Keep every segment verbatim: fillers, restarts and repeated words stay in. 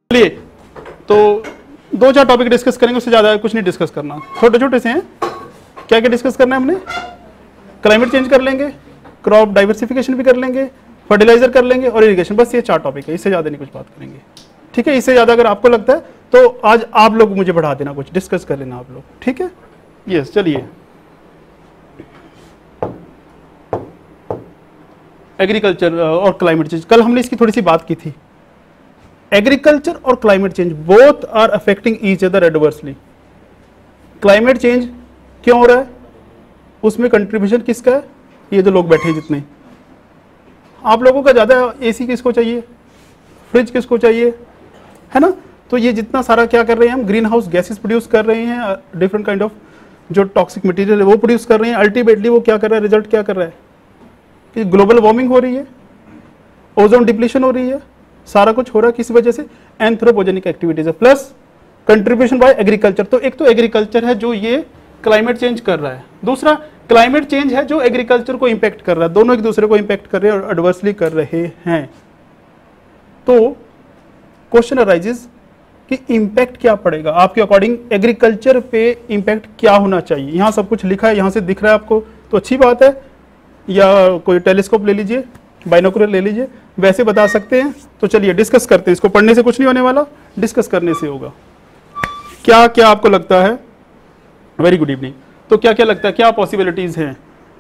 चलिए तो दो चार टॉपिक डिस्कस करेंगे, उससे ज़्यादा कुछ नहीं डिस्कस करना, छोटे छोटे से हैं। क्या क्या डिस्कस करना है हमने? क्लाइमेट चेंज कर लेंगे, क्रॉप डाइवर्सिफिकेशन भी कर लेंगे, फर्टिलाइजर कर लेंगे और इरिगेशन। बस ये चार टॉपिक है, इससे ज़्यादा नहीं कुछ बात करेंगे। ठीक है, इससे ज़्यादा अगर आपको लगता है तो आज आप लोग मुझे बढ़ा देना, कुछ डिस्कस कर लेना आप लोग। ठीक है, यस। चलिए एग्रीकल्चर और क्लाइमेट चेंज, कल हमने इसकी थोड़ी सी बात की थी। एग्रीकल्चर और climate change both are affecting each other adversely. Climate change क्यों हो रहा है, उसमें कंट्रीब्यूशन किसका है? ये जो लोग बैठे हैं जितने, आप लोगों का ज्यादा एसी किसको चाहिए, फ्रिज किसको चाहिए, है ना? तो ये जितना सारा क्या कर रहे हैं हम, ग्रीन हाउस गैसेस प्रोड्यूस कर रहे हैं, डिफरेंट काइंड ऑफ जो टॉक्सिक मटेरियल है वो प्रोड्यूस कर रहे हैं। अल्टीमेटली वो क्या कर रहा है, रिजल्ट क्या कर रहा है कि ग्लोबल वार्मिंग हो रही है, ओजोन डिप्लीशन हो रही है, सारा कुछ हो रहा है किस वजह से? एंथ्रोपोजेनिक एक्टिविटीज है, प्लस कंट्रीब्यूशन बाय एग्रीकल्चर। तो एक तो एग्रीकल्चर है जो ये क्लाइमेट चेंज कर रहा है, दूसरा क्लाइमेट चेंज है जो एग्रीकल्चर को इंपैक्ट कर रहा है। दोनों एक दूसरे को इंपैक्ट कर रहे हैं और एडवर्सली कर रहे हैं। तो क्वेश्चन अराइजेस कि इंपैक्ट क्या पड़ेगा आपके अकॉर्डिंग, एग्रीकल्चर पे इंपैक्ट क्या होना चाहिए? यहां सब कुछ लिखा है, यहां से दिख रहा है आपको तो अच्छी बात है, या कोई टेलीस्कोप ले लीजिए, बाइनोकुलर ले लीजिए, वैसे बता सकते हैं। तो चलिए डिस्कस करते हैं, इसको पढ़ने से कुछ नहीं होने वाला, डिस्कस करने से होगा। क्या क्या आपको लगता है? Very good evening. तो क्या क्या लगता है, क्या पॉसिबिलिटीज हैं?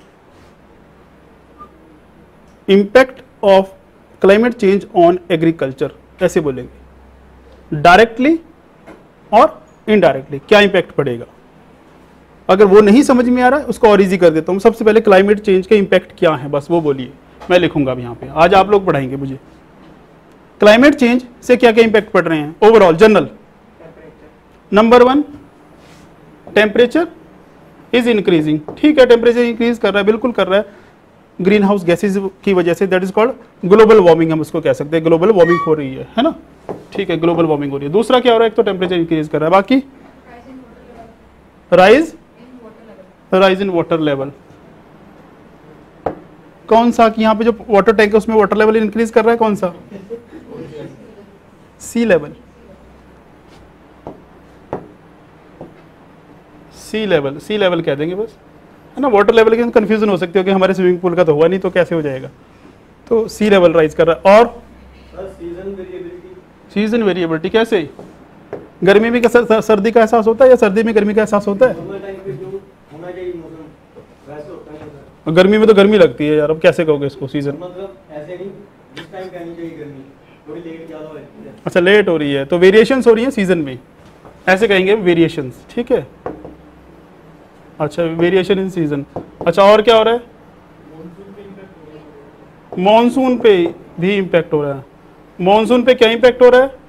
Impact of climate change on agriculture, ऐसे बोलेंगे, डायरेक्टली और इनडायरेक्टली क्या इंपैक्ट पड़ेगा। अगर वो नहीं समझ में आ रहा है उसको और इजी कर देता हूं। सबसे पहले क्लाइमेट चेंज के इंपैक्ट क्या है, बस वो बोलिए, मैं लिखूंगा अब यहाँ पे। आज आप लोग पढ़ाएंगे मुझे क्लाइमेट चेंज से क्या क्या इंपैक्ट पड़ रहे हैं overall, general. Number one, temperature is increasing. ठीक है, टेम्परेचर इंक्रीज कर रहा है, बिल्कुल कर रहा है, ग्रीन हाउस गैसेज की वजह से। That is called global warming, हम उसको कह सकते हैं, ग्लोबल वार्मिंग हो रही है, है ना? ठीक है, ग्लोबल वार्मिंग हो रही है। दूसरा क्या हो रहा है, एक तो टेम्परेचर इंक्रीज कर रहा है, बाकी rise rise in water level. कौन सा कि यहाँ पे जो वाटर टैंक है उसमें वाटर लेवल इंक्रीज कर रहा है, कौन सा? Sea level, sea level, sea level कह देंगे बस, है ना? वाटर लेवल की कंफ्यूजन हो सकती है कि हमारे स्विमिंग पूल का तो हुआ नहीं तो कैसे हो जाएगा। तो सी लेवल राइज कर रहा है। और सीजन वेरिएबिलिटी, सीजन वेरिएबिलिटी कैसे? गर्मी में क्या सर्दी का एहसास होता है या सर्दी में गर्मी का एहसास होता है? गर्मी में तो गर्मी लगती है यार, अब कैसे कहोगे इसको सीजन? मतलब ऐसे नहीं, जिस टाइम कहनी चाहिए गर्मी थोड़ी लेट ज्यादा हो रही है। अच्छा, लेट हो रही है तो वेरिएशंस हो रही है सीजन में, ऐसे कहेंगे वेरिएशंस। ठीक है, अच्छा, वेरिएशन इन सीजन। अच्छा, और क्या हो रहा है? मॉनसून पे भी इंपैक्ट हो रहा है। मॉनसून पे क्या इंपैक्ट हो रहा है?